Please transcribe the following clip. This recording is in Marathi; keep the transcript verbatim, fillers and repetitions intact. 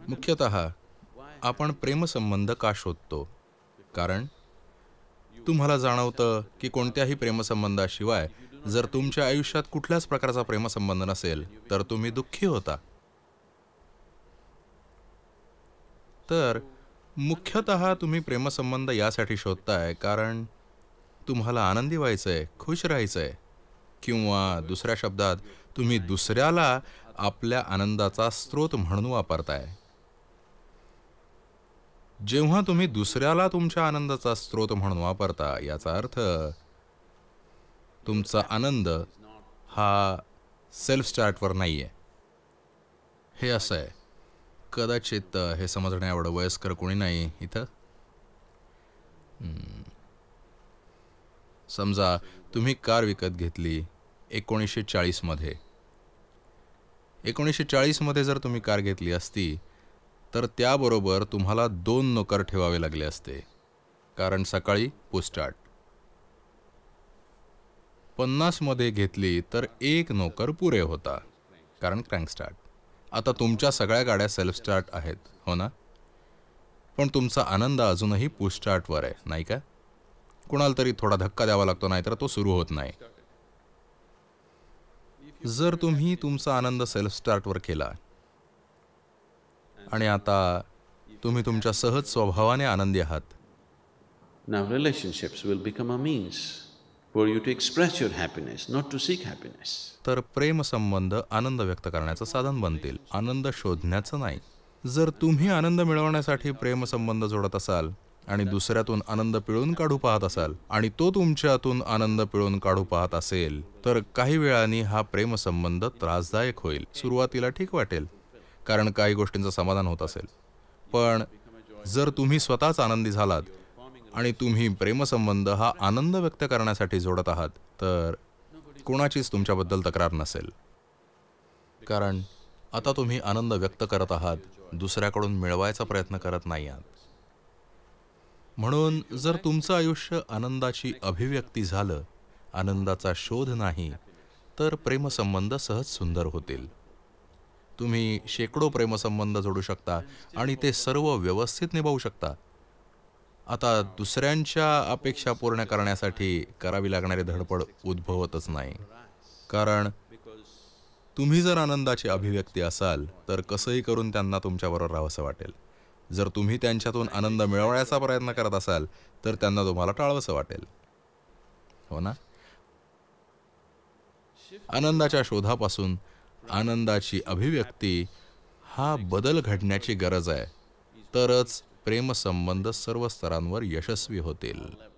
मुख्यतः आपण प्रेमसंबंध का शोधतो? कारण तुम्हाला जाणवतं की कोणत्याही प्रेमसंबंधाशिवाय जर तुमच्या आयुष्यात कुठल्याच प्रकारचा प्रेमसंबंध नसेल तर तुम्ही दुःखी होता. तर मुख्यतः तुम्ही प्रेमसंबंध यासाठी शोधताय कारण तुम्हाला आनंदी व्हायचंय, खुश राहायचंय, किंवा दुसऱ्या शब्दात तुम्ही दुसऱ्याला आपल्या आनंदाचा स्रोत म्हणून वापरताय. जेव्हा तुम्ही दुसऱ्याला तुमच्या आनंदाचा स्रोत म्हणून वापरता याचा अर्थ तुमचा आनंद हा सेल्फ स्टार्टवर नाहीये. हे असं आहे, कदाचित हे समजण्या एवढं वयस्कर कोणी नाही इथं. समजा तुम्ही कार विकत घेतली एकोणीसशे चाळीस मध्ये. एकोणीसशे चाळीस मध्ये जर तुम्ही कार घेतली असती तर त्याबरोबर तुम्हाला दोन नोकर ठेवावे लागले असते, कारण सकाळी पुश स्टार्ट. पन्नास मध्ये घेतली तर एक नोकर पुरे होता, कारण क्रँक स्टार्ट. आता तुमच्या सगळ्या गाड्या सेल्फ स्टार्ट आहेत, हो ना? पण तुमचा आनंद अजूनही पुश स्टार्टवर आहे, नाही का? कुणाला तरी थोडा धक्का द्यावा लागतो, नाहीतर तो सुरू होत नाही. जर तुम्ही तुमचा आनंद सेल्फ स्टार्टवर केला आणि आता तुम्ही तुमच्या सहज स्वभावाने आनंदी आहात, Now relationships will become a means for you to express your happiness, not to seek happiness. तर प्रेम संबंध आनंद व्यक्त करण्याचं साधन बनतील, आनंद शोधण्याचं नाही. जर तुम्ही आनंद मिळवण्यासाठी प्रेम संबंध जोडत असाल आणि दुसऱ्यातून आनंद पिळून काढू पाहत असाल आणि तो तुमच्यातून आनंद पिळून काढू पाहत असेल तर काही वेळाने हा प्रेम संबंध त्रासदायक होईल. सुरुवातीला ठीक वाटेल कारण काही गोष्टींचं समाधान होत असेल, पण जर तुम्ही स्वतःच आनंदी झालात आणि तुम्ही प्रेमसंबंध हा आनंद व्यक्त करण्यासाठी जोडत आहात तर कोणाचीच तुमच्याबद्दल तक्रार नसेल, कारण आता तुम्ही आनंद व्यक्त करत आहात, दुसऱ्याकडून मिळवायचा प्रयत्न करत नाही आहात. म्हणून जर तुमचं आयुष्य आनंदाची अभिव्यक्ती झालं, आनंदाचा शोध नाही, तर प्रेमसंबंध सहज सुंदर होतील. तुम्ही शेकडो प्रेमसंबंध जोडू शकता आणि ते सर्व व्यवस्थित निभावू शकता. आता दुसऱ्यांच्या अपेक्षा पूर्ण करण्यासाठी करावी लागणारी धडपड उद्भवतच नाही, कारण तुम्ही जर आनंदाची अभिव्यक्ती असाल तर कसंही करून त्यांना तुमच्याबरोबर राहावंसं वाटेल. जर तुम्ही त्यांच्यातून आनंद मिळवण्याचा प्रयत्न करत असाल तर त्यांना तुम्हाला टाळवंसं वाटेल, हो ना? आनंदाच्या शोधापासून आनंदाची अभिव्यक्ती हा बदल घडण्याची गरज आहे, तरच प्रेमसंबंध सर्व स्तरांवर यशस्वी होतील.